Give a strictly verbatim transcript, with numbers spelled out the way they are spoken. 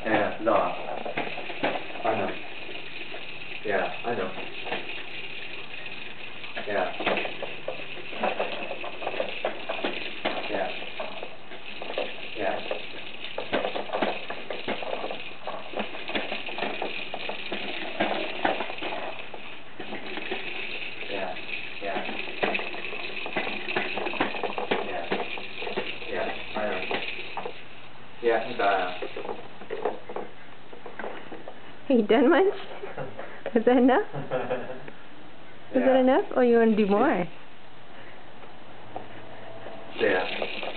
Yeah, no. I know. Yeah, I know. Yeah. Yeah. Yeah. Yeah. Yeah. Yeah. Yeah. I know. Yeah, and uh Are you done once? Was that enough? Was yeah. that enough? Or you want to do more? Yeah.